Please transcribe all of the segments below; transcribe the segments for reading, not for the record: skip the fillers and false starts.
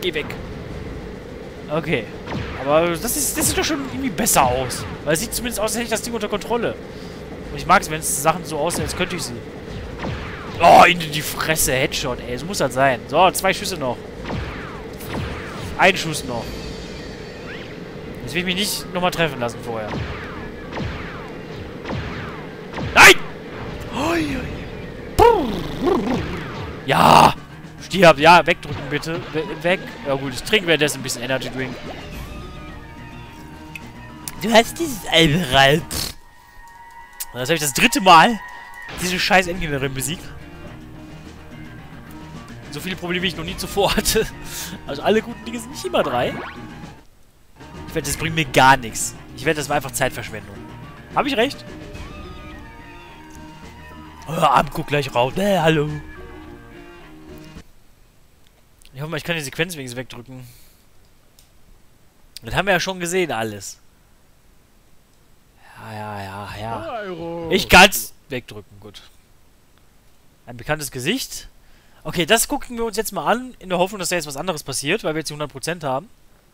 Geh weg. Okay. Aber das sieht doch schon irgendwie besser aus. Weil es sieht zumindest aus, als hätte ich das Ding unter Kontrolle. Und ich mag es, wenn es Sachen so aussehen, als könnte ich sie. Oh, in die Fresse. Headshot, ey. So muss das sein. So, 2 Schüsse noch. Ein Schuss noch. Jetzt will ich mich nicht nochmal treffen lassen vorher. Nein! Ja! Stirb! Ja, wegdrücken bitte. Weg. Ja gut, ich trinke währenddessen ein bisschen Energy Drink. Du hast dieses Alberal. Das habe ich das 3. Mal diese scheiß Endgegnerin besiegt. So viele Probleme, wie ich noch nie zuvor hatte. Also alle guten Dinge sind nicht immer 3. Ich wette, das bringt mir gar nichts. Ich wette, das war einfach Zeitverschwendung. Habe ich recht? Oh, Arm, guck gleich raus. Hallo. Ich hoffe mal, ich kann die Sequenz wenigstens wegdrücken. Das haben wir ja schon gesehen, alles. Ja. Ich kann's wegdrücken, gut. Ein bekanntes Gesicht. Okay, das gucken wir uns jetzt mal an, in der Hoffnung, dass da jetzt was anderes passiert, weil wir jetzt die 100% haben.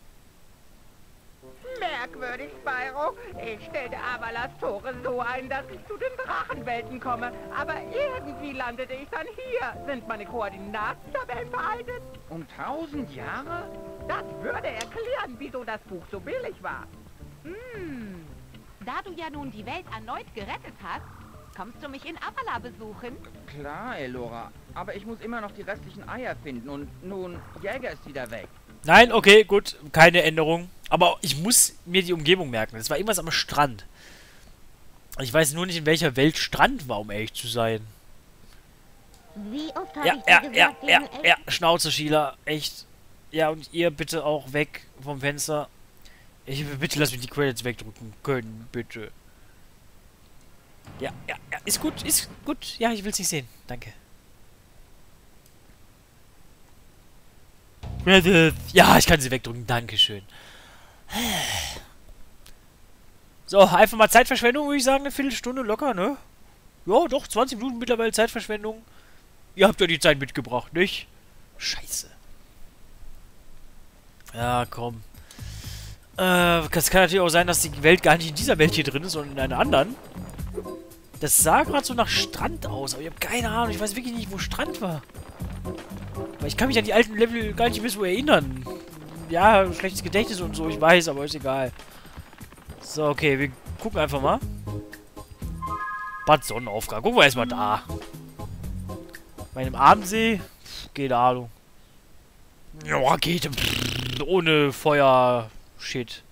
Merkwürdig, Spyro. Ich stellte Avalas Tore so ein, dass ich zu den Drachenwelten komme. Aber irgendwie landete ich dann hier. Sind meine Koordinatentabellen veraltet? Um 1000 Jahre? Das würde erklären, wieso das Buch so billig war. Da du ja nun die Welt erneut gerettet hast, kommst du mich in Avala besuchen? Klar, Elora. Aber ich muss immer noch die restlichen Eier finden und nun, Jäger ist wieder weg. Nein, okay, gut. Keine Änderung. Aber ich muss mir die Umgebung merken. Es war irgendwas am Strand. Ich weiß nur nicht, in welcher Welt Strand war, um ehrlich zu sein. Wie oft habe ich dir gesagt, Ja. Schnauze, Sheila. Echt. Ja, und ihr bitte auch weg vom Fenster. Bitte lass mich die Credits wegdrücken können, bitte. Ja. Ist gut. Ja, ich will's nicht sehen. Danke. Ja, ich kann sie wegdrücken. Dankeschön. So, einfach mal Zeitverschwendung, würde ich sagen. Eine Viertelstunde locker, ne? Ja, doch, 20 Minuten mittlerweile Zeitverschwendung. Ihr habt ja die Zeit mitgebracht, nicht? Scheiße. Ja, komm. Das kann natürlich auch sein, dass die Welt gar nicht in dieser Welt hier drin ist, sondern in einer anderen. Das sah gerade so nach Strand aus, aber ich habe keine Ahnung. Ich weiß wirklich nicht, wo Strand war. Aber ich kann mich an die alten Level gar nicht mehr so erinnern. Ja, schlechtes Gedächtnis und so, ich weiß, aber ist egal. So, okay, wir gucken einfach mal. Bad Sonnenaufgang. Gucken wir erstmal da. Bei einem Abendsee? Keine Ahnung. Ja, Rakete. Ohne Feuer. Shit.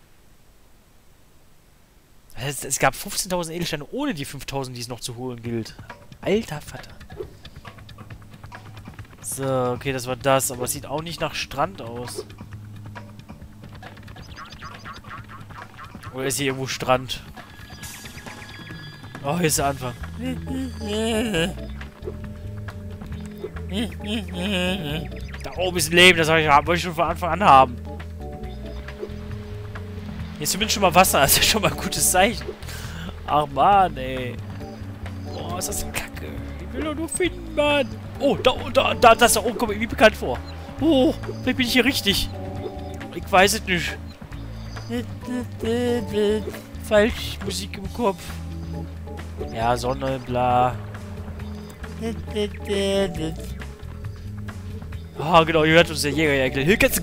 Es gab 15.000 Edelsteine ohne die 5.000, die es noch zu holen gilt. Alter Vater. So, okay, das war das. Aber es sieht auch nicht nach Strand aus. Oder ist hier irgendwo Strand? Oh, hier ist der Anfang. Da oben ist ein Leben, das wollte ich schon von Anfang an haben. Hier ist zumindest schon mal Wasser, das ist schon mal ein gutes Zeichen. Ach man, ey. Boah, ist das Kacke. Ich will doch nur finden, Mann. Oh, das da oben kommt mir irgendwie bekannt vor. Oh, vielleicht bin ich hier richtig. Ich weiß es nicht. Falsch, Musik im Kopf. Ja, Sonne, bla. Ah, genau, hier hört uns der Jäger. Hier geht's.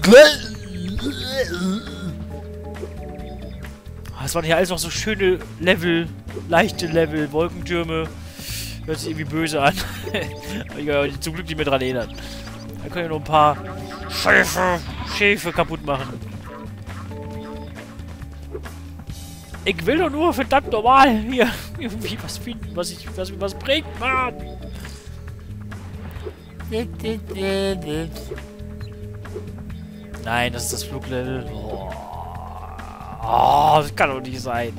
Das waren hier alles noch so schöne Level, leichte Level, Wolkentürme. Hört sich irgendwie böse an. Ich kann ja zum Glück nicht mehr dran erinnern. Da können wir noch ein paar Schäfe kaputt machen. Ich will doch nur verdammt normal hier irgendwie was finden, was mir was bringt, Mann. Nein, das ist das Fluglevel. Oh, das kann doch nicht sein.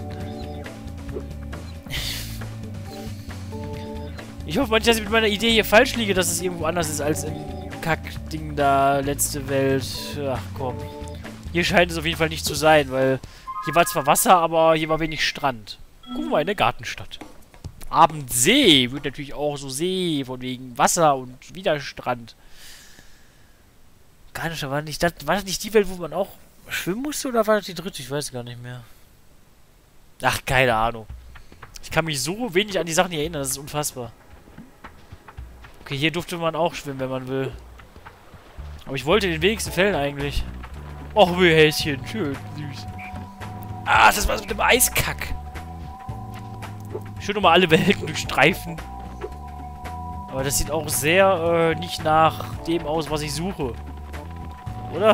Ich hoffe manchmal, dass ich mit meiner Idee hier falsch liege, dass es irgendwo anders ist als im Kackding da, letzte Welt. Ach komm. Hier scheint es auf jeden Fall nicht zu sein, weil hier war zwar Wasser, aber hier war wenig Strand. Gucken wir mal in der Gartenstadt. Abendsee wird natürlich auch so See, von wegen Wasser und wieder Strand. Organischer war nicht das. War das nicht die Welt, wo man auch schwimmen musste oder war das die dritte? Ich weiß gar nicht mehr. Ach, keine Ahnung. Ich kann mich so wenig an die Sachen hier erinnern, das ist unfassbar. Okay, hier durfte man auch schwimmen, wenn man will. Aber ich wollte den wenigsten Fällen eigentlich. Och, wie Häschen, schön, süß. Ah, das war's mit dem Eiskack. Schön nochmal alle Welten durchstreifen. Aber das sieht auch sehr nicht nach dem aus, was ich suche. Oder?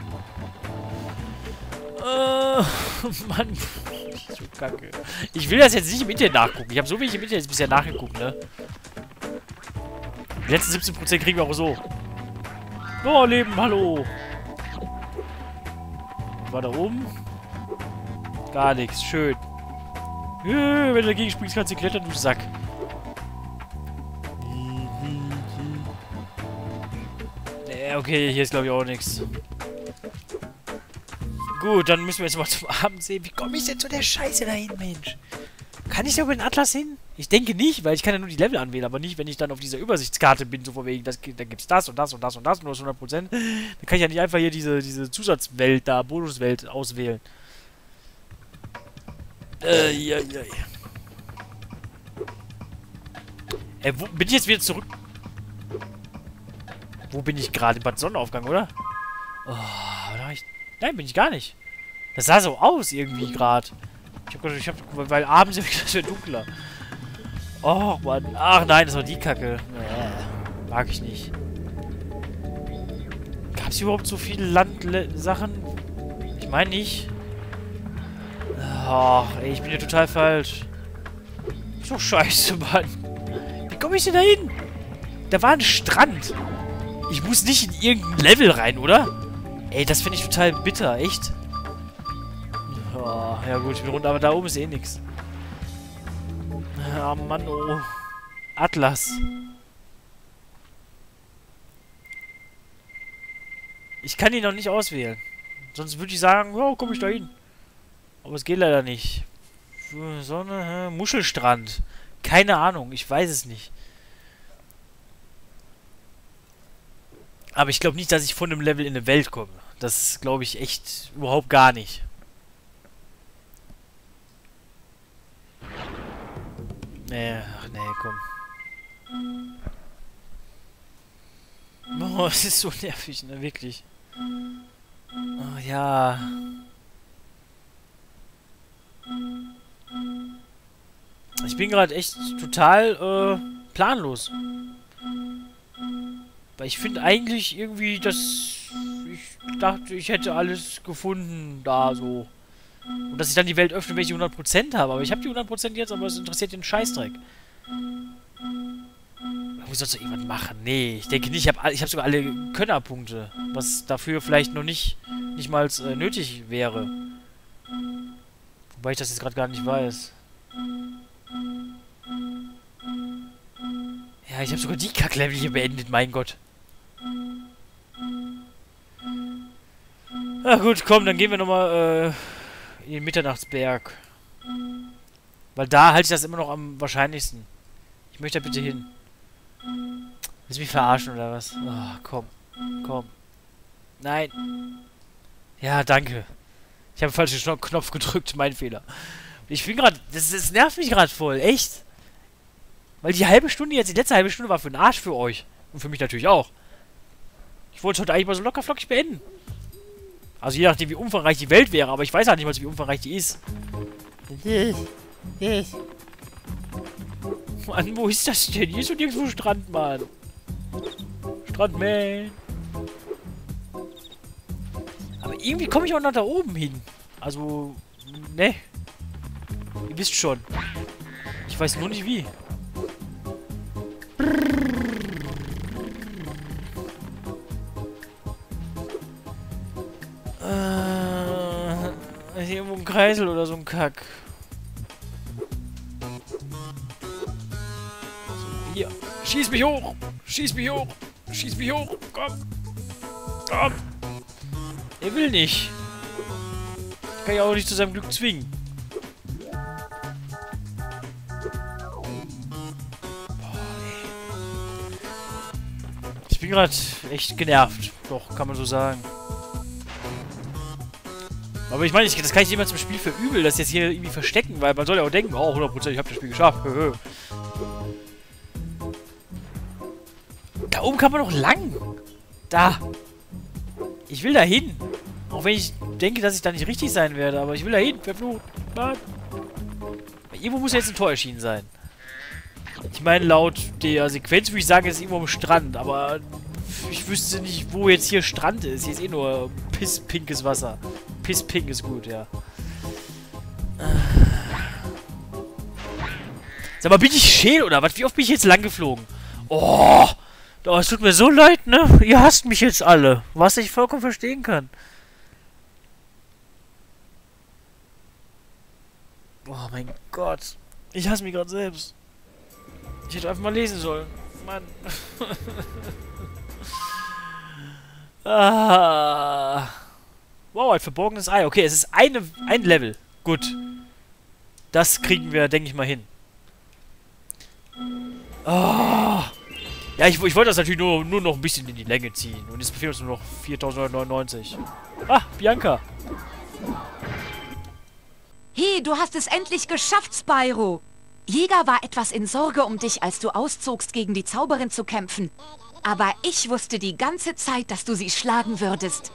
Mann. So kacke. Ich will das jetzt nicht im Internet nachgucken. Ich habe so wenig im Internet bisher nachgeguckt, ne? Die letzten 17% kriegen wir auch so. Oh, Leben, hallo. Was war da oben? Gar nichts, schön. Wenn du dagegen springst, kannst du klettern, du Sack. Okay, hier ist glaube ich auch nichts. Gut, dann müssen wir jetzt mal zum Abend sehen. Wie komme ich denn zu der Scheiße dahin, Mensch? Kann ich da über den Atlas hin? Ich denke nicht, weil ich kann ja nur die Level anwählen, aber nicht, wenn ich dann auf dieser Übersichtskarte bin, so von wegen, da gibt es das und das und das und das, nur das 100%. Dann kann ich ja nicht einfach hier diese Zusatzwelt da, Bonuswelt auswählen. Ja. Wo bin ich jetzt wieder zurück? Wo bin ich gerade? Bad Sonnenaufgang, oder? Oh, nein, bin ich gar nicht. Das sah so aus irgendwie gerade. Weil abends das wird dunkler. Oh, Mann. Ach nein, das war die Kacke. Mag ich nicht. Gab es überhaupt so viele Landsachen? Ich meine nicht. Ach, ey, ich bin hier total falsch. So scheiße, Mann. Wie komme ich denn da hin? Da war ein Strand. Ich muss nicht in irgendein Level rein, oder? Ey, das finde ich total bitter, echt. Oh, ja gut, ich bin runter, aber da oben ist eh nix. Ah, Mann, oh. Atlas. Ich kann ihn noch nicht auswählen. Sonst würde ich sagen, oh, komm ich da hin. Aber es geht leider nicht. Sonne, Muschelstrand. Keine Ahnung, ich weiß es nicht. Aber ich glaube nicht, dass ich von einem Level in eine Welt komme. Das glaube ich echt überhaupt gar nicht. Ach nee, komm. Oh, es ist so nervig, ne, wirklich. Oh, ja. Ich bin gerade echt total, planlos. Weil ich finde eigentlich irgendwie, dass ich dachte, ich hätte alles gefunden da so. Und dass ich dann die Welt öffne, wenn ich die 100% habe. Aber ich habe die 100% jetzt, aber es interessiert den Scheißdreck. Muss ich sonst noch irgendwas machen? Nee, ich denke nicht. Ich hab sogar alle Könnerpunkte. Was dafür vielleicht noch nicht mal nötig wäre. Wobei ich das jetzt gerade gar nicht weiß. Ja, ich habe sogar die Kacklevel hier beendet, mein Gott. Na gut, komm, dann gehen wir nochmal in den Mitternachtsberg. Weil da halte ich das immer noch am wahrscheinlichsten. Ich möchte da bitte hin. Willst du mich verarschen oder was? Oh, komm. Komm. Nein. Ja, danke. Ich habe den falschen Knopf gedrückt, mein Fehler. Ich bin gerade... Das nervt mich gerade voll, echt. Weil die halbe Stunde jetzt, die letzte halbe Stunde war für den Arsch für euch. Und für mich natürlich auch. Ich wollte es heute eigentlich mal so locker flockig beenden. Also je nachdem, wie umfangreich die Welt wäre, aber ich weiß halt nicht mal, wie umfangreich die ist. Mann, wo ist das denn? Hier ist doch nirgendwo Strand, Mann. Strandman. Aber irgendwie komme ich auch noch da oben hin. Also, ne. Ihr wisst schon. Ich weiß nur nicht wie. Hier irgendwo ein Kreisel oder so ein Kack. So, hier. Schieß mich hoch! Schieß mich hoch! Schieß mich hoch! Komm! Komm! Er will nicht. Ich kann ja auch nicht zu seinem Glück zwingen. Ich bin gerade echt genervt. Doch, kann man so sagen. Aber ich meine, das kann ich immer zum Spiel verübeln, das jetzt hier irgendwie verstecken, weil man soll ja auch denken, oh, 100%, ich habe das Spiel geschafft. Da oben kann man noch lang. Da. Ich will da hin. Auch wenn ich denke, dass ich da nicht richtig sein werde, aber ich will da hin. Verflucht. Mann. Irgendwo muss jetzt ein Tor erschienen sein. Ich meine, laut der Sequenz würde ich sagen, es ist irgendwo am Strand, aber ich wüsste nicht, wo jetzt hier Strand ist. Hier ist eh nur pisspinkes Wasser. Pisspink ist gut, ja. Sag mal, bin ich scheel oder was? Wie oft bin ich jetzt lang geflogen? Oh, es tut mir so leid, ne? Ihr hasst mich jetzt alle. Was ich vollkommen verstehen kann. Oh mein Gott. Ich hasse mich gerade selbst. Ich hätte einfach mal lesen sollen. Mann. Ah. Wow, ein verborgenes Ei. Okay, es ist ein Level. Gut. Das kriegen wir, denke ich mal, hin. Oh. Ja, ich wollte das natürlich nur noch ein bisschen in die Länge ziehen. Und jetzt befehlen uns nur noch 4.999. Ah, Bianca. Hey, du hast es endlich geschafft, Spyro. Jäger war etwas in Sorge um dich, als du auszogst, gegen die Zauberin zu kämpfen. Aber ich wusste die ganze Zeit, dass du sie schlagen würdest.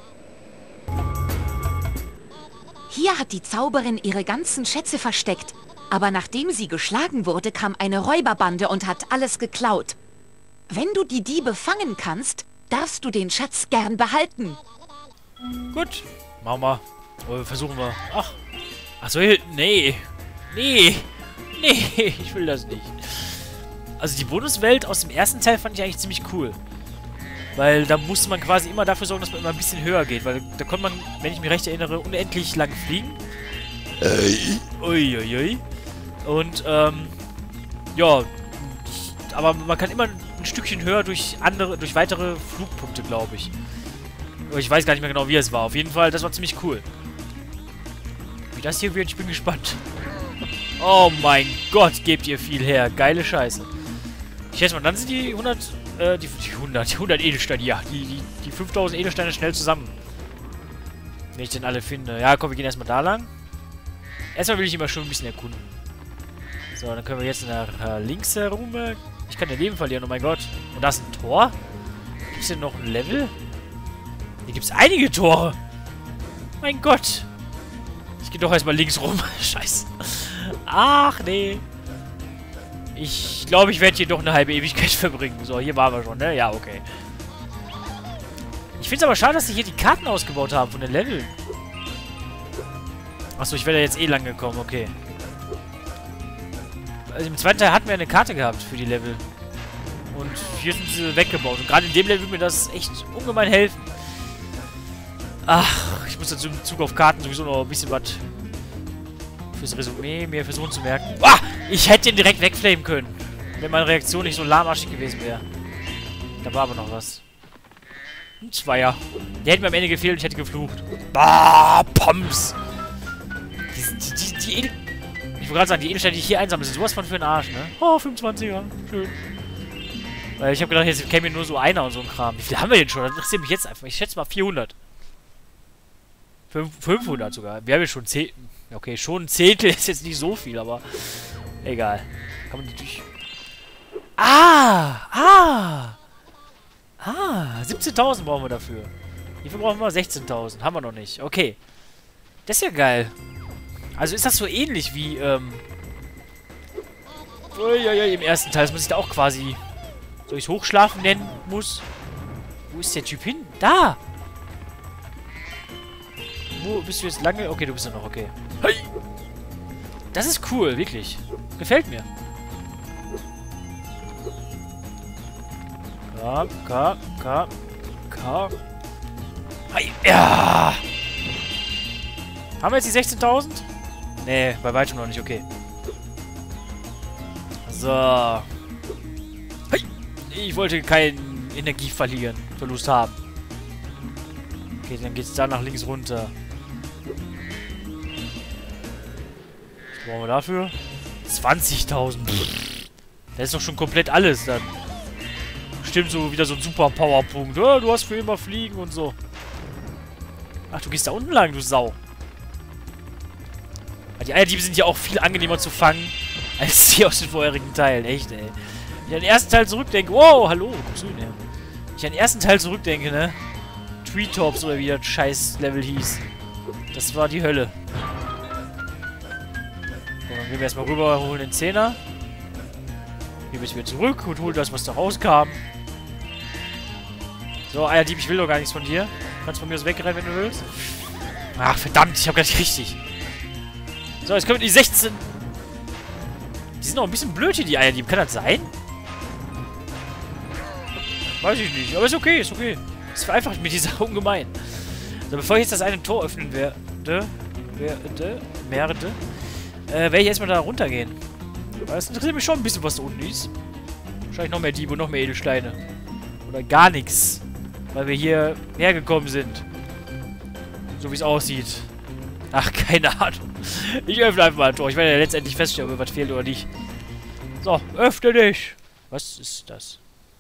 Hier hat die Zauberin ihre ganzen Schätze versteckt. Aber nachdem sie geschlagen wurde, kam eine Räuberbande und hat alles geklaut. Wenn du die Diebe fangen kannst, darfst du den Schatz gern behalten. Gut. Machen wir. Oder versuchen wir. Ach so, nee. Nee, ich will das nicht. Also die Bonuswelt aus dem ersten Teil fand ich eigentlich ziemlich cool. Weil da musste man quasi immer dafür sorgen, dass man immer ein bisschen höher geht. Weil da konnte man, wenn ich mich recht erinnere, unendlich lang fliegen. Uiuiui. Und, ja. Aber man kann immer ein Stückchen höher durch weitere Flugpunkte, glaube ich. Aber ich weiß gar nicht mehr genau, wie es war. Auf jeden Fall, das war ziemlich cool. Wie das hier wird, ich bin gespannt. Oh mein Gott, gebt ihr viel her. Geile Scheiße. Ich schätze mal, dann sind die 100 Edelsteine, ja. Die 5000 Edelsteine schnell zusammen. Wenn ich denn alle finde. Ja, komm, wir gehen erstmal da lang. Erstmal will ich immer schon ein bisschen erkunden. So, dann können wir jetzt nach links herum. Ich kann ja Leben verlieren, oh mein Gott. Und da ist ein Tor. Gibt es denn noch ein Level? Hier gibt es einige Tore. Mein Gott. Ich gehe doch erstmal links rum. Scheiße. Ach, nee. Ich glaube, ich werde hier doch eine halbe Ewigkeit verbringen. So, hier waren wir schon, ne? Ja, okay. Ich finde es aber schade, dass sie hier die Karten ausgebaut haben von den Leveln. Achso, ich wäre jetzt eh lang gekommen, okay. Also im zweiten Teil hatten wir eine Karte gehabt für die Level. Und hier sind sie weggebaut. Und gerade in dem Level wird mir das echt ungemein helfen. Ach, ich muss dazu im Zug auf Karten sowieso noch ein bisschen was fürs Resümee mir versuchen zu merken. Ah, ich hätte den direkt wegflamen können. Wenn meine Reaktion nicht so lahmarschig gewesen wäre. Da war aber noch was. Ein Zweier. Der hätte mir am Ende gefehlt und ich hätte geflucht. Bah, Pumps. Ich wollte gerade sagen, die Edelsteine, die ich hier einsammle, sind sowas von für den Arsch, ne? Oh, 25er. Schön. Weil ich habe gedacht, jetzt käme mir nur so einer und so ein Kram. Wie viel haben wir denn schon? Das interessiert mich jetzt einfach. Ich schätze mal 400. 500 sogar. Wir haben ja schon 10. Okay, schon ein Zehntel ist jetzt nicht so viel, aber egal. Kann man natürlich... 17.000 brauchen wir dafür. Wie viel brauchen wir? 16.000. Haben wir noch nicht. Okay. Das ist ja geil. Also ist das so ähnlich wie, im ersten Teil, dass man sich da auch quasi, soll ich es Hochschlafen nennen muss? Wo ist der Typ hin? Da! Wo bist du jetzt lange? Okay, du bist ja noch, okay. Hey! Das ist cool, wirklich. Gefällt mir. Hey, ja! Haben wir jetzt die 16.000? Nee, bei weitem noch nicht, okay. So. Hey! Ich wollte keinen Energieverlust haben. Okay, dann geht's da nach links runter. Was brauchen wir dafür? 20.000. Das ist doch schon komplett alles dann. bestimmt so wieder so ein super Powerpunkt. Ja, du hast für immer Fliegen und so. Ach, du gehst da unten lang, du Sau. Die Eierdiebe sind ja auch viel angenehmer zu fangen, als die aus den vorherigen Teilen. Echt, ey. Wenn ich an den ersten Teil zurückdenke... Wow, hallo, wo kommst du hin her? Wenn ich an den ersten Teil zurückdenke, ne? Treetops oder wie das Scheiß-Level hieß. Das war die Hölle. So, dann gehen wir erstmal rüber, holen den Zehner. Gehen wir jetzt wieder zurück und holen das, was da rauskam. So, Eierdieb, ich will doch gar nichts von dir. Kannst von mir aus wegrennen, wenn du willst. Ach, verdammt, ich hab gar nicht richtig. So, jetzt kommen die 16. Die sind auch ein bisschen blöd hier, die Eierdieb. Kann das sein? Weiß ich nicht, aber ist okay, ist okay. Das vereinfacht mir die Sache ungemein. So, bevor ich jetzt das eine Tor öffnen werde, werde ich erstmal da runtergehen. Weil es interessiert mich schon ein bisschen, was da unten ist. Wahrscheinlich noch mehr Diebe und noch mehr Edelsteine. Oder gar nichts. Weil wir hier hergekommen sind. So wie es aussieht. Ach, keine Ahnung. Ich öffne einfach mal ein Tor. Ich werde ja letztendlich feststellen, ob mir was fehlt oder nicht. So, öffne dich. Was ist das?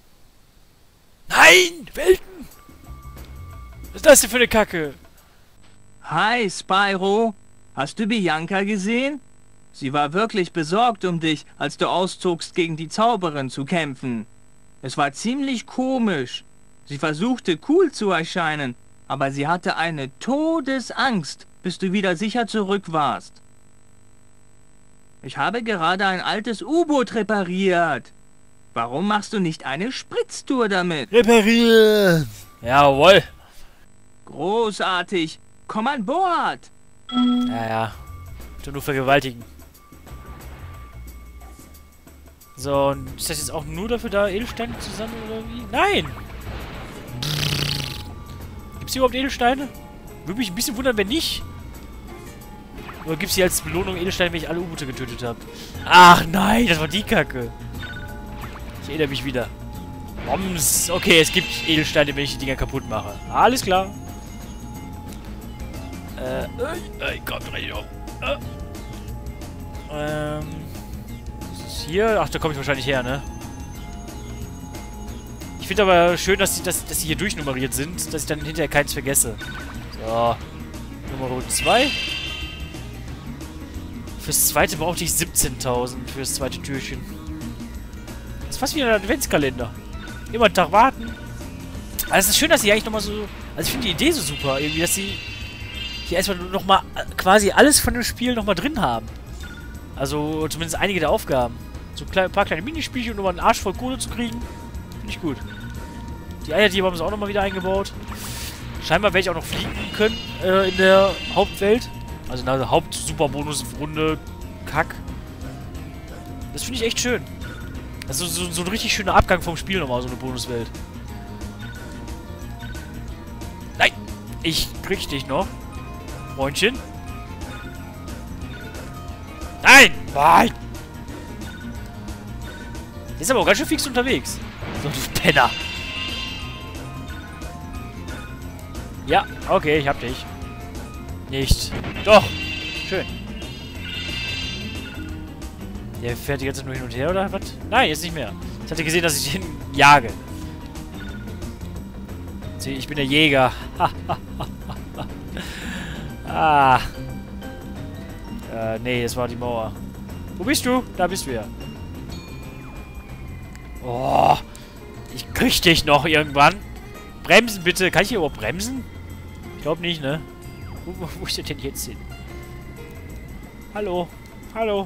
Nein! Welten! Was ist das denn für eine Kacke? Hi, Spyro. Hast du Bianca gesehen? Sie war wirklich besorgt um dich, als du auszogst, gegen die Zauberin zu kämpfen. Es war ziemlich komisch. Sie versuchte cool zu erscheinen, aber sie hatte eine Todesangst, bis du wieder sicher zurück warst. Ich habe gerade ein altes U-Boot repariert. Warum machst du nicht eine Spritztour damit? Reparieren! Jawohl! Großartig! Komm an Bord! Ja. Bitte nur vergewaltigen. So, und ist das jetzt auch nur dafür da, Edelsteine zu sammeln oder wie? Nein! Gibt's hier überhaupt Edelsteine? Würde mich ein bisschen wundern, wenn nicht. Oder gibt's hier als Belohnung Edelsteine, wenn ich alle U-Boote getötet habe? Ach nein, das war die Kacke. Ich erinnere mich wieder. Bombs. Okay, es gibt Edelsteine, wenn ich die Dinger kaputt mache. Alles klar. Kommt rein. Was ist hier? Ach, da komme ich wahrscheinlich her, ne? Ich finde aber schön, dass sie hier durchnummeriert sind, dass ich dann hinterher keins vergesse. So. Nummer 2. Fürs zweite brauchte ich 17.000 fürs zweite Türchen. Das ist fast wie ein Adventskalender. Immer einen Tag warten. Aber es ist schön, dass sie eigentlich nochmal so... Also ich finde die Idee so super, irgendwie, dass sie hier erstmal nochmal quasi alles von dem Spiel nochmal drin haben. Also zumindest einige der Aufgaben. So ein paar kleine Minispielchen, um nochmal einen Arsch voll Kohle zu kriegen. Finde ich gut. Die Eierdiebe haben sie auch nochmal wieder eingebaut. Scheinbar werde ich auch noch fliegen können in der Hauptwelt. Also in der Haupt-Super-Bonus-Runde. Kack. Das finde ich echt schön. Also so ein richtig schöner Abgang vom Spiel nochmal, so eine Bonuswelt. Nein! Ich krieg dich noch. Freundchen. Nein! Nein! Der ist aber auch ganz schön fix unterwegs. So, du Penner. Ja, okay, ich hab dich. Nicht. Doch. Schön. Der fährt die ganze Zeit nur hin und her, oder was? Nein, jetzt nicht mehr. Ich hatte gesehen, dass ich den jage. Sieh, ich bin der Jäger. Ah. Nee, es war die Mauer. Wo bist du? Da bist du ja. Oh. Ich krieg dich noch irgendwann. Bremsen bitte. Kann ich hier überhaupt bremsen? Ich glaube nicht, ne? Wo ist der denn jetzt hin? Hallo? Hallo?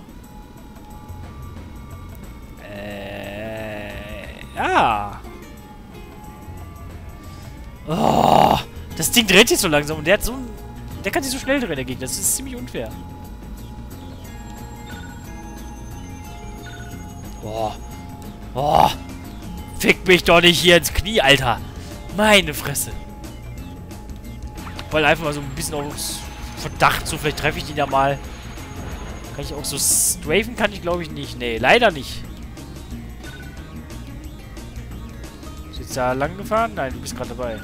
Ja. Oh. Das Ding dreht sich so langsam und der hat so ein... Der kann sich so schnell drehen, der Gegner. Das ist ziemlich unfair. Boah. Boah. Fick mich doch nicht hier ins Knie, Alter. Meine Fresse. Weil einfach mal so ein bisschen aus Verdacht, so vielleicht treffe ich den ja mal. Kann ich auch so strafen? Kann ich glaube ich nicht. Nee, leider nicht. Ist jetzt da lang gefahren? Nein, du bist gerade dabei.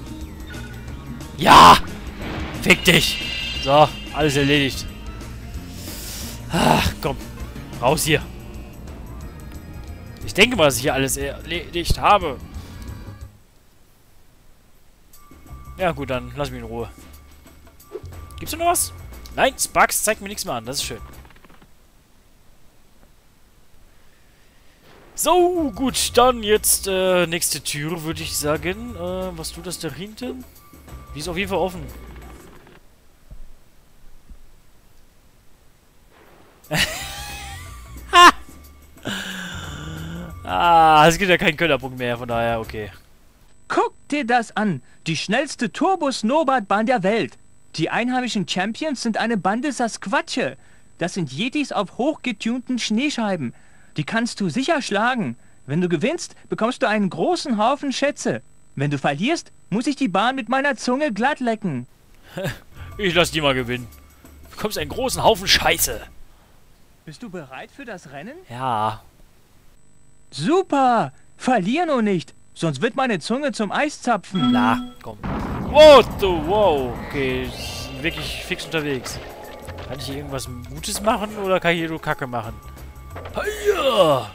Ja! Fick dich! So, alles erledigt. Ach, komm. Raus hier. Ich denke mal, dass ich hier alles erledigt habe. Ja gut, dann lass mich in Ruhe. Gibt's da noch was? Nein, Sparks zeigt mir nichts mehr an. Das ist schön. So, gut. Dann jetzt nächste Tür, würde ich sagen. Was tut das da hinten? Die ist auf jeden Fall offen. Es gibt ja keinen Könnerpunkt mehr, von daher, okay. Guck dir das an. Die schnellste Turbo-Snowboardbahn der Welt. Die einheimischen Champions sind eine Bande Sasquatche. Das sind Yetis auf hochgetunten Schneescheiben. Die kannst du sicher schlagen. Wenn du gewinnst, bekommst du einen großen Haufen Schätze. Wenn du verlierst, muss ich die Bahn mit meiner Zunge glatt lecken. Ich lass die mal gewinnen. Du bekommst einen großen Haufen Scheiße. Bist du bereit für das Rennen? Ja. Super! Verlier nur nicht, sonst wird meine Zunge zum Eiszapfen. Na, komm. Wow, wow. Okay, wirklich fix unterwegs. Kann ich hier irgendwas Gutes machen oder kann ich hier nur Kacke machen? Hiya!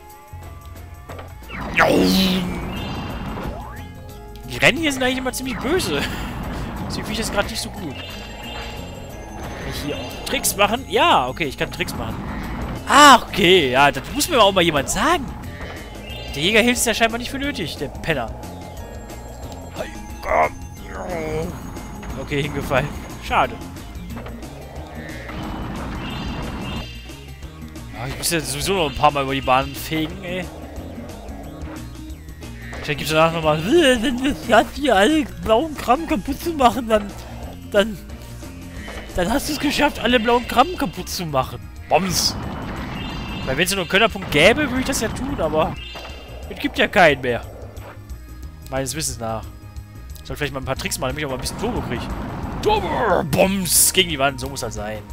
Die Rennen hier sind eigentlich immer ziemlich böse. Deswegen finde ich das gerade nicht so gut. Kann ich hier auch Tricks machen? Ja, okay, ich kann Tricks machen. Ah, okay, ja, das muss mir auch mal jemand sagen. Der Jäger hält es ja scheinbar nicht für nötig, der Penner. Okay, hingefallen. Schade. Ich muss ja sowieso noch ein paar Mal über die Bahn fegen, ey. Vielleicht gibt es danach nochmal, wenn wir es schaffst, hier alle blauen Kram kaputt zu machen, dann hast du es geschafft, alle blauen Kram kaputt zu machen. Bombs! Weil wenn es nur einen Könnerpunkt gäbe, würde ich das ja tun, aber es gibt ja keinen mehr. Meines Wissens nach. Ich soll vielleicht mal ein paar Tricks machen, damit ich auch mal ein bisschen Turbo kriege. Turbo! Bombs! Gegen die Wand, so muss das sein.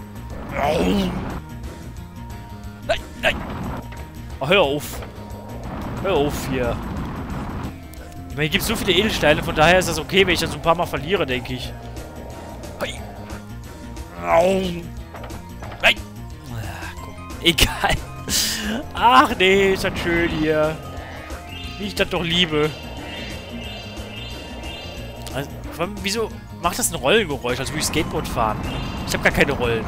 Nein, nein! Oh, hör auf! Hör auf hier! Ich meine, hier gibt es so viele Edelsteine, von daher ist das okay, wenn ich das so ein paar Mal verliere, denke ich. Nein! Komm. Egal. Ach nee, ist das schön hier. Wie ich das doch liebe. Also, wieso macht das ein Rollengeräusch, als würde ich Skateboard fahren? Ich habe gar keine Rollen.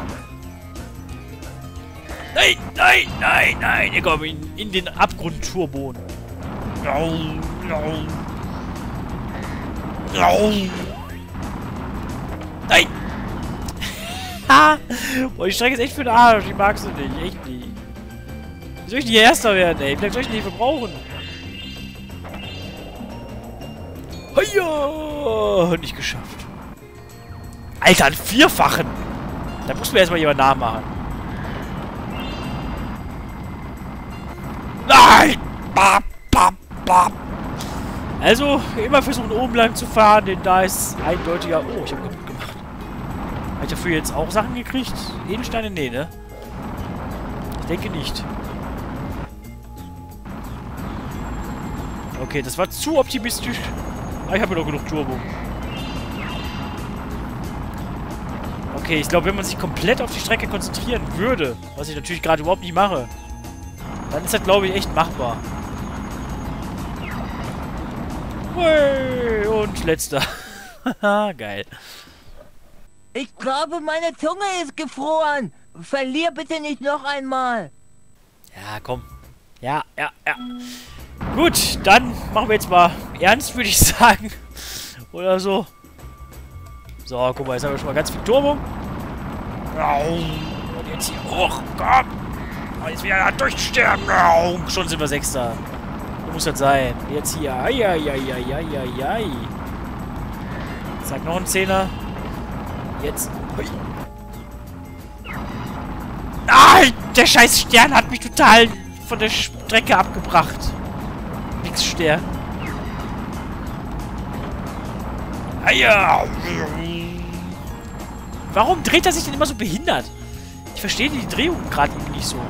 Nein, nein, nein, nein. Ich komme in den Abgrund-Turbo. Nein. Ha! Boah, die Strecke ist echt für den Arsch. Ich mag sie nicht. Echt nicht. Wie soll ich nicht Erster werden, ey? Wie lange soll ich die Hilfe brauchen? Hiya! Nicht geschafft. Alter, einen Vierfachen! Da muss mir erstmal jemand nachmachen. Nein! Bap, bap, bap. Also, immer versuchen oben lang zu fahren, denn da ist eindeutiger... Oh, ich habe gut gemacht. Habe ich dafür jetzt auch Sachen gekriegt? Edelsteine? Nee, ne? Ich denke nicht. Okay, das war zu optimistisch. Aber ich habe ja noch genug Turbo. Okay, ich glaube, wenn man sich komplett auf die Strecke konzentrieren würde, was ich natürlich gerade überhaupt nicht mache, dann ist das, glaube ich, echt machbar. Hui, und letzter. Haha, geil. Ich glaube, meine Zunge ist gefroren. Verlier bitte nicht noch einmal. Ja, komm. Ja. Gut, dann machen wir jetzt mal ernst, würde ich sagen. Oder so. So, guck mal, jetzt haben wir schon mal ganz viel Turbo. Und jetzt hier hoch, komm. Und jetzt wieder durchsterben. Schon sind wir Sechster. So muss das sein. Jetzt hier. Eieieiei. Zack, noch ein Zehner. Jetzt. Hui. Nein! Der scheiß Stern hat mich total von der Strecke abgebracht. Nix Stern. Eier! Warum dreht er sich denn immer so behindert? Ich verstehe die Drehung gerade irgendwie nicht so.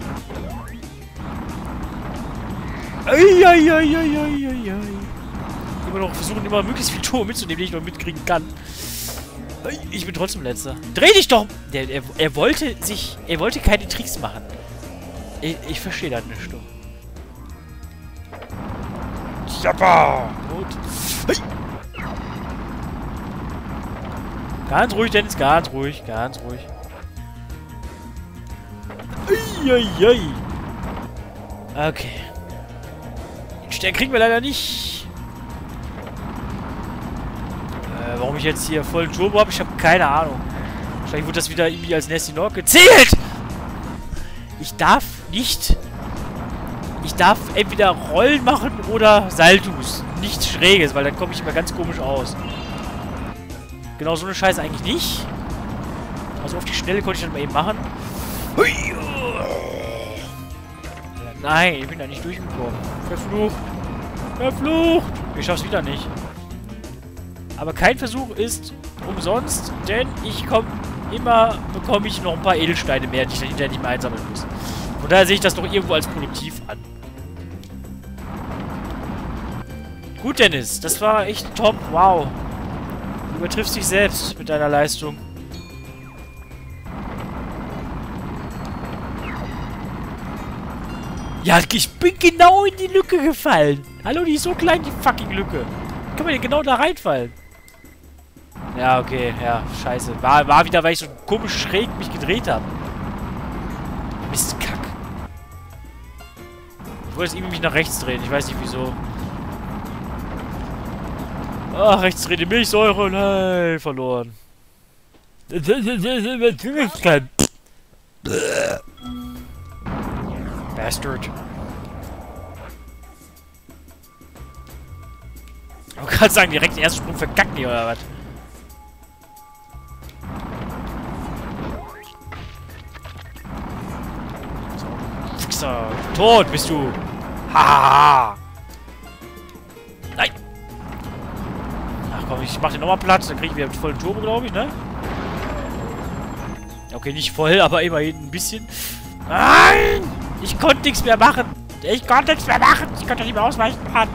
Eieieiei. Immer noch versuchen, immer möglichst viel Turbo mitzunehmen, den ich noch mitkriegen kann. Ich bin trotzdem Letzter. Dreh dich doch! Er wollte keine Tricks machen. Ich verstehe das nicht. Jappa! Gut. Ganz ruhig, Dennis, ganz ruhig, ganz ruhig. Uiuiui. Okay. Den Stern kriegen wir leider nicht. Warum ich jetzt hier vollen Turbo habe, ich habe keine Ahnung. Wahrscheinlich wurde das wieder irgendwie als Nasty Nog gezählt. Ich darf nicht... Ich darf entweder Rollen machen oder Saltus. Nichts Schräges, weil dann komme ich immer ganz komisch aus. Genau so eine Scheiße eigentlich nicht. Also auf die Schnelle konnte ich dann mal eben machen. Hui. Nein, ich bin da nicht durchgekommen. Verflucht. Verflucht. Ich schaff's wieder nicht. Aber kein Versuch ist umsonst, denn bekomme ich noch ein paar Edelsteine mehr, die ich dann hinterher nicht mehr einsammeln muss. Von daher sehe ich das doch irgendwo als produktiv an. Gut, Dennis. Das war echt top. Wow. Du übertriffst dich selbst mit deiner Leistung. Ja, ich bin genau in die Lücke gefallen. Hallo, die ist so klein, die fucking Lücke. Kann man hier genau da reinfallen? Ja, okay. Ja, scheiße. War wieder, weil ich so komisch schräg mich gedreht habe. Mistkack. Ich wollte jetzt irgendwie mich nach rechts drehen. Ich weiß nicht, wieso. Ach, rechts drehen die Milchsäure. Nein, verloren. Bastard. Ich kann sagen, direkt den ersten Sprung verkacken hier, oder was? So, Fixer. Tot bist du. Haha. Nein. Ach komm, ich mach den nochmal Platz. Dann kriege ich wieder einen vollen Turbo, glaube ich, ne? Okay, nicht voll, aber immerhin ein bisschen. Nein! Ich konnte nichts mehr machen. Ich konnte nichts mehr machen. Ich konnte nicht mehr ausweichen, Mann.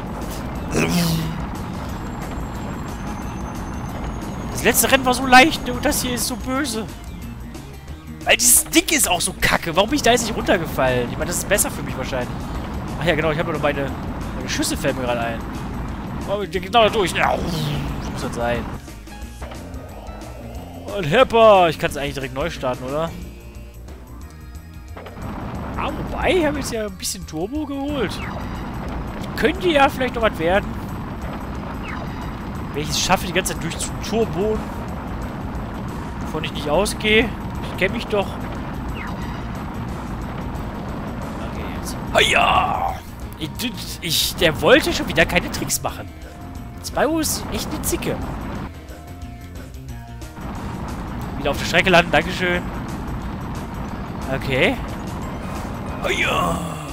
Das letzte Rennen war so leicht, ne? Und das hier ist so böse. Weil dieses Ding ist auch so kacke. Warum bin ich da jetzt nicht runtergefallen? Ich meine, das ist besser für mich wahrscheinlich. Ach ja, genau. Ich habe nur meine Schüsse fällt mir gerade ein. Oh, genau da durch. Ja, so muss das sein. Und Hepper. Ich kann es eigentlich direkt neu starten, oder? Ah, wobei, ich habe jetzt ja ein bisschen Turbo geholt. Könnte ja vielleicht noch was werden. Wenn ich es schaffe, die ganze Zeit durch zu turbonen, wovon ich nicht ausgehe. Ich kenne mich doch. Okay, jetzt. Hiya! Der wollte schon wieder keine Tricks machen. Spyro ist echt eine Zicke. Wieder auf der Strecke landen, dankeschön. Okay. Hiya!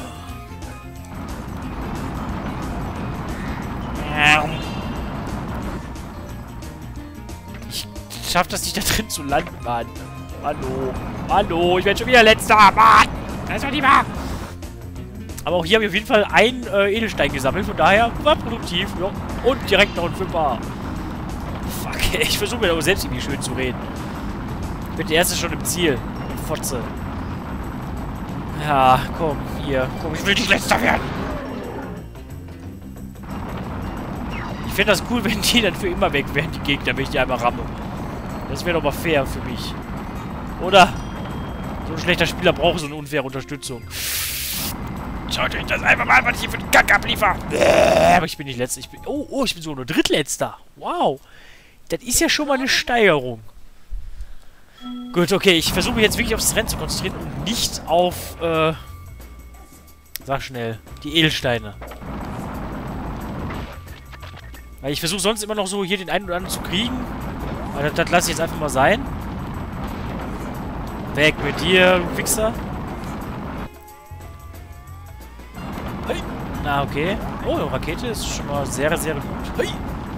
Ich schaff das nicht da drin zu landen, Mann. Hallo. Hallo, ich werde schon wieder letzter, Mann. Das ist doch nicht wahr. Aber auch hier habe ich auf jeden Fall einen Edelstein gesammelt. Von daher war produktiv. Ja. Und direkt noch ein 5er. Fuck, ich versuche mir aber selbst irgendwie schön zu reden. Ich bin der Erste schon im Ziel. Fotze. Ja, komm, hier. Komm, ich will nicht letzter werden. Ich fände das cool, wenn die dann für immer weg wären, die Gegner, wenn ich die einmal ramme. Das wäre doch mal fair für mich. Oder? So ein schlechter Spieler braucht so eine unfaire Unterstützung. Schaut euch das einfach mal an, was ich hier für den Kack abliefer. Aber ich bin nicht letzter. Oh, ich bin so nur Drittletzter. Wow. Das ist ja schon mal eine Steigerung. Gut, okay. Ich versuche mich jetzt wirklich aufs Rennen zu konzentrieren und nicht auf, sag schnell, die Edelsteine. Weil ich versuche sonst immer noch so hier den einen oder anderen zu kriegen. Aber das lasse ich jetzt einfach mal sein. Weg mit dir, du Wichser. Hey. Na, okay. Oh, eine Rakete ist schon mal sehr, sehr gut. Hey.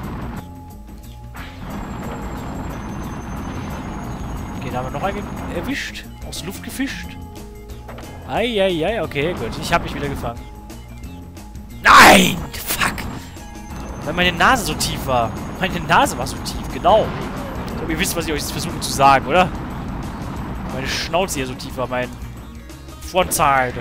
Okay, da haben wir noch einen erwischt. Aus der Luft gefischt. Eieiei, okay, gut. Ich habe mich wieder gefangen. Nein! Fuck! Weil meine Nase so tief war. Meine Nase war so tief, genau. Ich glaube, ihr wisst, was ich euch jetzt versuche zu sagen, oder? Meine Schnauze hier so tief war, mein Frontseite.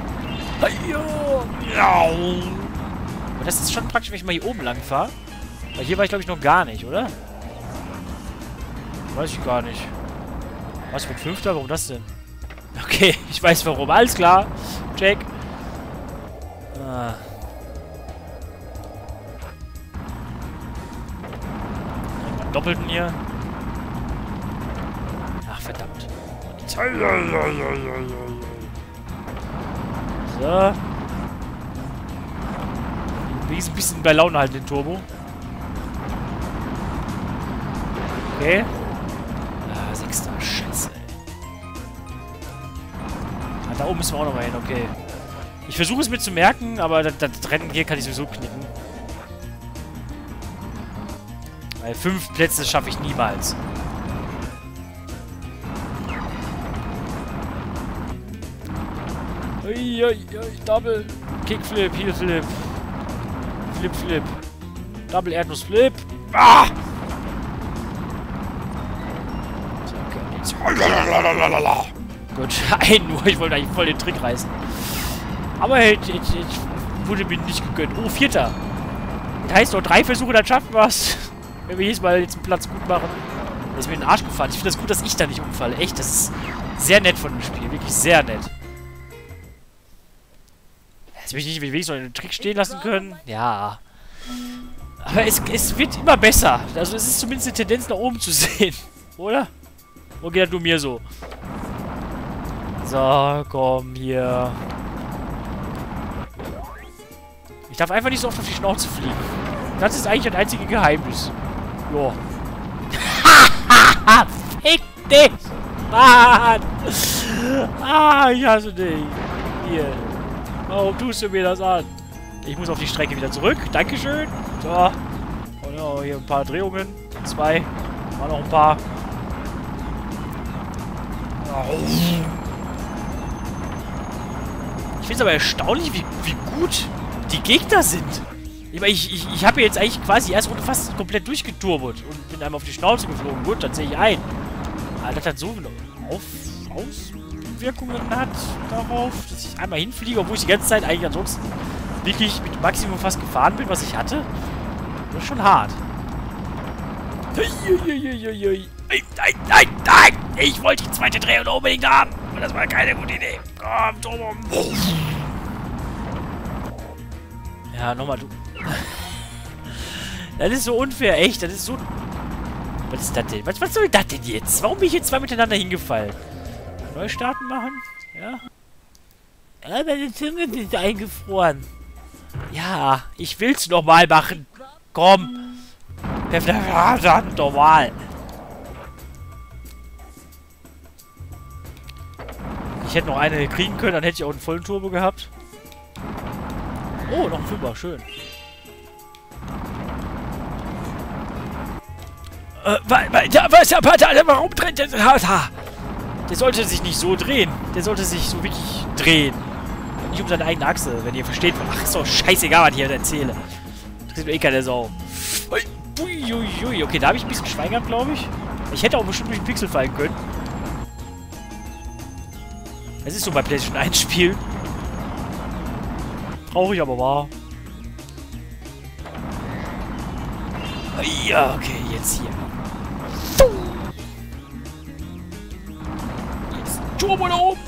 Aber das ist schon praktisch, wenn ich mal hier oben lang fahre. Weil hier war ich, glaube ich, noch gar nicht, oder? Weiß ich gar nicht. Was mit 5. Warum das denn? Okay, ich weiß warum. Alles klar. Check. Ah. Einen doppelten hier. Ach, verdammt. So. Wenigstens ein bisschen bei Laune halten, den Turbo. Okay. Ah, 6. Scheiße, ey. Ah, da oben müssen wir auch nochmal hin, okay. Ich versuche es mir zu merken, aber das Rennen hier kann ich sowieso knicken. Weil 5 Plätze schaffe ich niemals. Double. Kickflip, Heelflip. Flip. Double Erdnussflip. Ah! So, okay, jetzt. Gut, nur. Ich wollte eigentlich voll den Trick reißen. Aber jetzt wurde mir nicht gegönnt. Oh, 4. Das heißt noch 3 Versuche, dann schaffen wir es. Wenn wir jedes Mal jetzt einen Platz gut machen. Das ist mir in den Arsch gefahren. Ich finde das gut, dass ich da nicht umfalle. Echt, das ist sehr nett von dem Spiel. Wirklich sehr nett. Jetzt will ich nicht wenigstens noch einen Trick stehen lassen können. Ja. Aber es wird immer besser. Also es ist zumindest eine Tendenz nach oben zu sehen. Oder? Oder geht das nur mir so? So, komm hier. Ich darf einfach nicht so oft auf die Schnauze fliegen. Das ist eigentlich das einzige Geheimnis. Jo. Hahaha! Fick dich! Mann! Ah, ich hasse dich. Hier. Warum tust du mir das an? Ich muss auf die Strecke wieder zurück. Dankeschön. So. Und ja, hier ein paar Drehungen. 2. Mal noch ein paar. Ich finde es aber erstaunlich, wie gut die Gegner sind. Ich meine, ich habe jetzt eigentlich quasi erst Runde fast komplett durchgeturbot und bin einmal auf die Schnauze geflogen. Gut, dann sehe ich ein. Aber das hat so Auswirkungen hat darauf, dass ich einmal hinfliege, obwohl ich die ganze Zeit eigentlich ansonsten wirklich mit Maximum fast gefahren bin, was ich hatte. Das ist schon hart. Nein! Ich wollte die zweite Drehung unbedingt haben. Und das war keine gute Idee. Komm, Turbo. Ja, nochmal, du. Das ist so unfair, echt. Das ist so... Was ist das denn? Was soll das denn jetzt? Warum bin ich jetzt 2 miteinander hingefallen? Neustarten machen? Ja. Aber meine Zunge ist eingefroren. Ja, ich will's nochmal machen. Komm. Verdammt normal. Ich hätte noch eine kriegen können, dann hätte ich auch einen vollen Turbo gehabt. Oh, noch ein 5er, schön. Warum dreht der... Der sollte sich nicht so drehen. Der sollte sich so wirklich drehen. Nicht um seine eigene Achse, wenn ihr versteht. Ach, ist doch scheißegal, was ich hier erzähle. Das ist mir eh keine Sau. Uiuiui. Okay, da habe ich ein bisschen Schwein gehabt, glaube ich. Ich hätte auch bestimmt durch den Pixel fallen können. Es ist so bei PlayStation 1 Spielen. Traurig, aber wahr. Ja, okay, jetzt hier. Jetzt Turbo da oben.